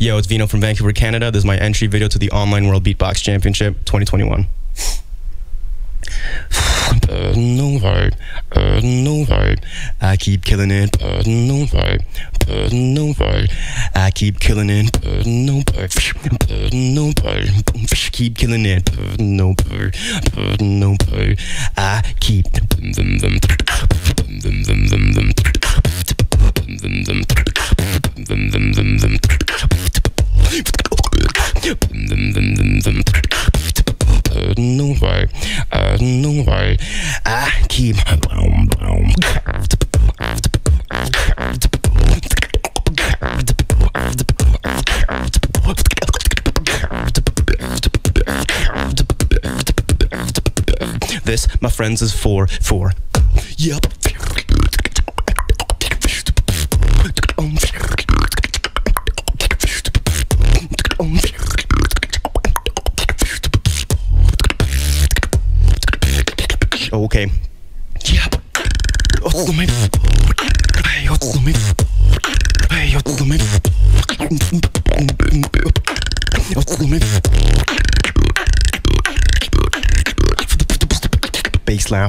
Yo, it's Vino from Vancouver, Canada. This is my entry video to the Online World Beatbox Championship 2021. No vibe, no vibe. I keep killing it, no vibe, no vibe. I keep killing it, no vibe, no vibe. Keep killing it, no vibe, no vibe. I keep no way, no way. I keep this, my friends, is for yep. Okay. Yep. Baseline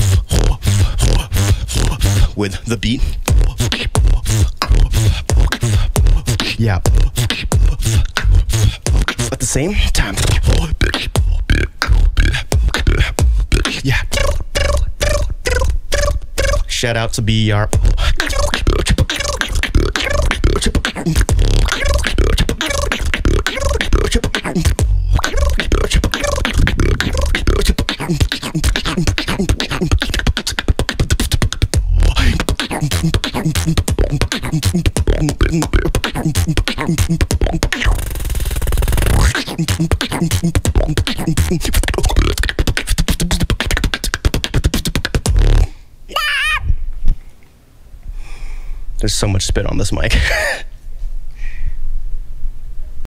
with the beat. Yeah. At the same time. Yeah. Shout out to BR. There's so much spit on this mic.